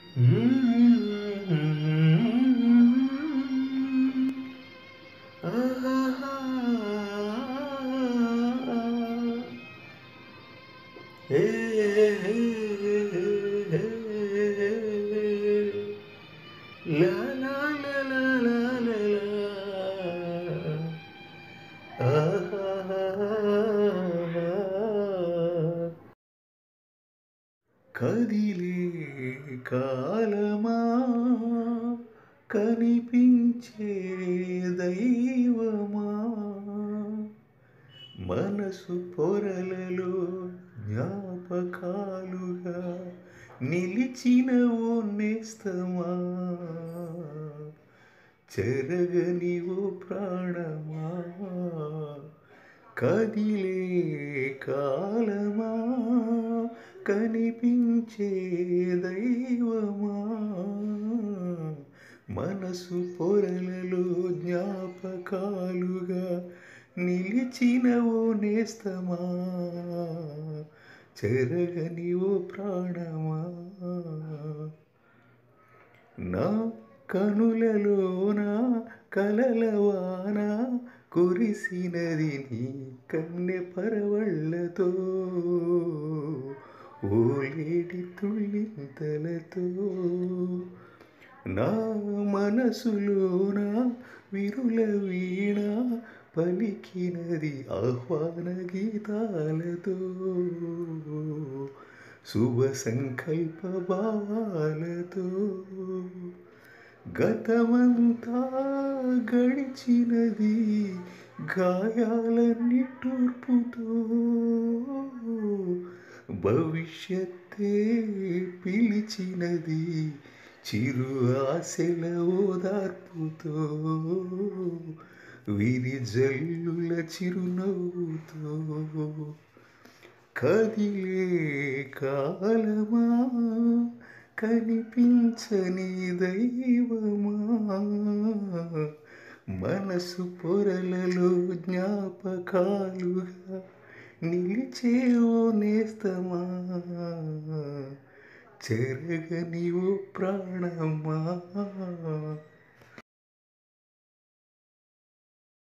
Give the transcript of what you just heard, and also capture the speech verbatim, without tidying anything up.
La la la la la la la. కదిలే కాలమా కనిపించే దైవమా మనసు పొరలలో జ్ఞాపకాలుగా నిలిచిన ఓ నేస్తమా చెరగని ఓ ప్రాణమా కదిలే కాలమా కనిపించే దైవమా మనసు పొరలలో జ్ఞాపకాలుగా నిలిచిన ఓ నేస్తమా చెరగని ఓ ప్రాణమా నా కనులలోన కలలవాన కురిసినది నీ కన్నె పరవళ్ళతో ఓలేడి తుళ్ళింతలతో నా మనసులోన విరుల వీణ పలికినది ఆహ్వాన గీతాలతో శుభ సంకల్ప భావాలతో గతమంతా గడిచినది గాయాల నిట్టూర్పుతో భవిష్యత్తే పిలిచినది చిరు ఆశల ఓదార్పుతో విరిజల్లుల చిరునవ్వుతో కదిలే కాలమా కనిపించని దైవమా మనసు పొరలలో జ్ఞాపకాలుగా నిలిచే ఓ నేస్తమా చెరగని ఓ ప్రాణమా.